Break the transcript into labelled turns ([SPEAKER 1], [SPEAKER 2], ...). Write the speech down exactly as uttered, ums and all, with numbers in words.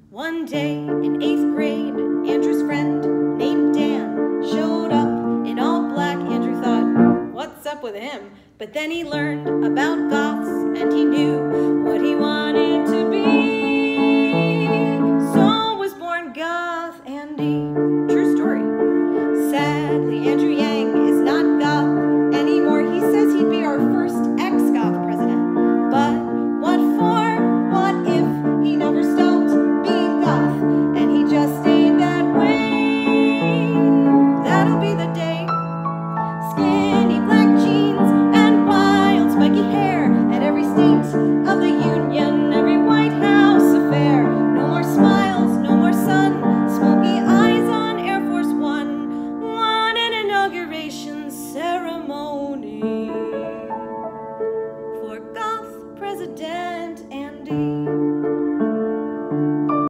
[SPEAKER 1] One day in eighth grade, Andrew's friend named Dan showed up in all black. Andrew thought, what's up with him? But then he learned about goths and he knew what he wanted.